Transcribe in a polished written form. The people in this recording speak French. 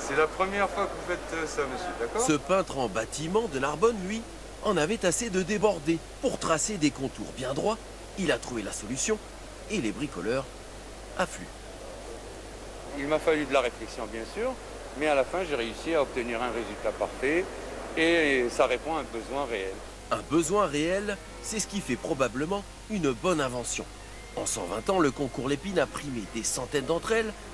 C'est la première fois que vous faites ça, monsieur, d'accord? Ce peintre en bâtiment de Narbonne, lui, en avait assez de déborder. Pour tracer des contours bien droits, il a trouvé la solution et les bricoleurs affluent. Il m'a fallu de la réflexion, bien sûr, mais à la fin, j'ai réussi à obtenir un résultat parfait et ça répond à un besoin réel. Un besoin réel, c'est ce qui fait probablement une bonne invention. En 120 ans, le concours Lépine a primé des centaines d'entre elles